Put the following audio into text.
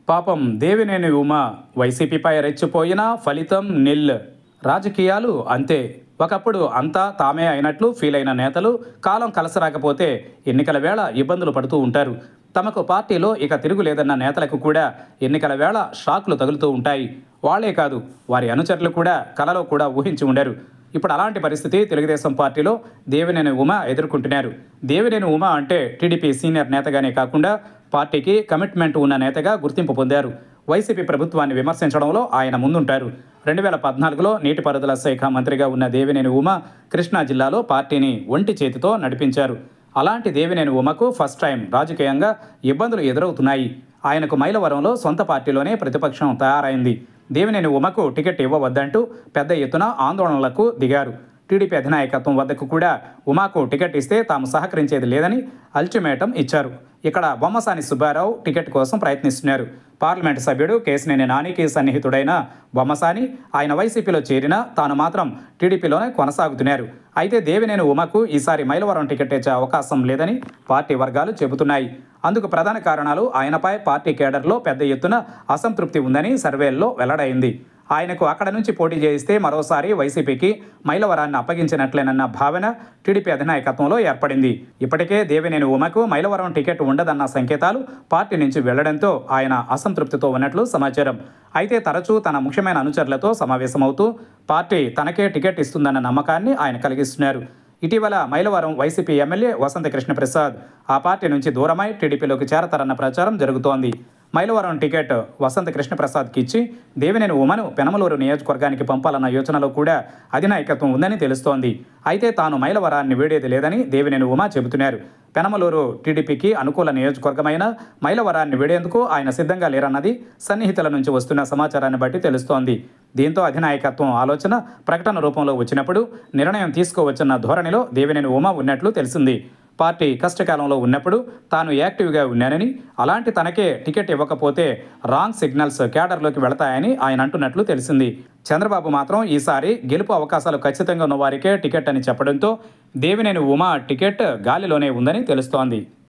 పాపం దేవినేని ఉమ వైసీపీపై రెచ్చిపోయినా ఫలితం నిల్. రాజకీయాలు అంతే. ఒకప్పుడు అంతా తామే అయినట్లు ఫీల్ అయిన నేతలు కాలం కలిసిరాకపోతే ఎన్నికల వేళ ఇబ్బందులు పడుతూ ఉంటారు. తమకు పార్టీలో ఇక తిరుగులేదన్న నేతలకు కూడా ఎన్నికల వేళ షాక్లు తగులుతూ ఉంటాయి. వాళ్లే కాదు, వారి అనుచరులు కూడా కలలో కూడా ఊహించి ఉండరు. ఇప్పుడు అలాంటి పరిస్థితి తెలుగుదేశం పార్టీలో దేవినేని ఉమ ఎదుర్కొంటున్నారు. దేవినేని ఉమ అంటే టీడీపీ సీనియర్ నేతగానే కాకుండా పార్టీకి కమిట్మెంట్ ఉన్న నేతగా గుర్తింపు పొందారు. వైసీపీ ప్రభుత్వాన్ని విమర్శించడంలో ఆయన ముందుంటారు. 2014లో నీటిపారుదల శాఖ మంత్రిగా ఉన్న దేవినేని ఉమ కృష్ణా జిల్లాలో పార్టీని ఒంటి చేతితో నడిపించారు. అలాంటి దేవినేని ఉమకు ఫస్ట్ టైం రాజకీయంగా ఇబ్బందులు ఎదురవుతున్నాయి. ఆయనకు మైలవరంలో సొంత పార్టీలోనే ప్రతిపక్షం తయారైంది. దేవినేని ఉమకు టికెట్ ఇవ్వవద్దంటూ పెద్ద ఎత్తున ఆందోళనలకు దిగారు. టీడీపీ అధినాయకత్వం వద్దకు కూడా ఉమాకు టికెట్ ఇస్తే తాము సహకరించేది లేదని అల్టిమేటం ఇచ్చారు. ఇక్కడ బొమ్మసాని సుబ్బారావు టికెట్ కోసం ప్రయత్నిస్తున్నారు. పార్లమెంటు సభ్యుడు కేశినేని నానికి సన్నిహితుడైన బొమ్మసాని ఆయన వైసీపీలో చేరినా తాను మాత్రం టీడీపీలోనే కొనసాగుతున్నారు. అయితే దేవినేని ఉమకు ఈసారి మైలవరం టికెట్ ఇచ్చే అవకాశం లేదని పార్టీ వర్గాలు చెబుతున్నాయి. అందుకు ప్రధాన కారణాలు ఆయనపై పార్టీ కేడర్లో పెద్ద ఎత్తున అసంతృప్తి ఉందని సర్వేల్లో వెల్లడైంది. ఆయనకు అక్కడ నుంచి పోటీ చేయిస్తే మరోసారి వైసీపీకి మైలవరాన్ని అప్పగించినట్లేనన్న భావన టీడీపీ అధినాయకత్వంలో ఏర్పడింది. ఇప్పటికే దేవినేని ఉమకు మైలవరం టికెట్ ఉండదన్న సంకేతాలు పార్టీ నుంచి వెళ్లడంతో ఆయన అసంతృప్తితో ఉన్నట్లు సమాచారం. అయితే తరచూ తన ముఖ్యమైన అనుచరులతో సమావేశమవుతూ పార్టీ తనకే టికెట్ ఇస్తుందన్న నమ్మకాన్ని ఆయన కలిగిస్తున్నారు. ఇటీవల మైలవరం వైసీపీ ఎమ్మెల్యే వసంత కృష్ణప్రసాద్ ఆ పార్టీ నుంచి దూరమై టీడీపీలోకి చేరతారన్న ప్రచారం జరుగుతోంది. మైలవరం టికెట్ వసంత కృష్ణప్రసాద్కి ఇచ్చి దేవినేని ఉమను పెనమలూరు నియోజకవర్గానికి పంపాలన్న యోచనలో కూడా అధినాయకత్వం ఉందని తెలుస్తోంది. అయితే తాను మైలవరాన్ని వీడేది లేదని దేవినేని ఉమ చెబుతున్నారు. పెనమలూరు టీడీపీకి అనుకూల నియోజకవర్గమైన మైలవరాన్ని వీడేందుకు ఆయన సిద్ధంగా లేరన్నది సన్నిహితుల నుంచి వస్తున్న సమాచారాన్ని బట్టి తెలుస్తోంది. దీంతో అధినాయకత్వం ఆలోచన ప్రకటన రూపంలో వచ్చినప్పుడు నిర్ణయం తీసుకోవచ్చన్న ధోరణిలో దేవినేని ఉమ ఉన్నట్లు తెలిసింది. పార్టీ కష్టకాలంలో ఉన్నప్పుడు తాను యాక్టివ్గా ఉన్నానని, అలాంటి తనకే టికెట్ ఇవ్వకపోతే రాంగ్ సిగ్నల్స్ కేడర్లోకి వెళతాయని ఆయన అంటున్నట్లు తెలిసింది. చంద్రబాబు మాత్రం ఈసారి గెలుపు అవకాశాలు ఖచ్చితంగా ఉన్న వారికే టికెట్ అని చెప్పడంతో దేవినేని ఉమ టికెట్ గాలిలోనే ఉందని తెలుస్తోంది.